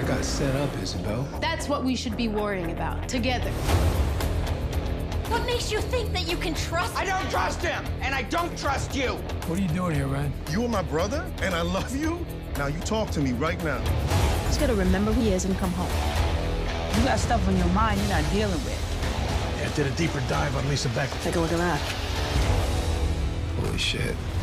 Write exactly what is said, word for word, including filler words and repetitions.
got set up, Isabel. That's what we should be worrying about, together. What makes you think that you can trust him? I don't trust him, and I don't trust you. What are you doing here, Ryan? You are my brother, and I love you? Now you talk to me right now. He's gotta remember who he is and come home. You got stuff on your mind you're not dealing with. Yeah, I did a deeper dive on Lisa Beck. Take a look at that. Holy shit.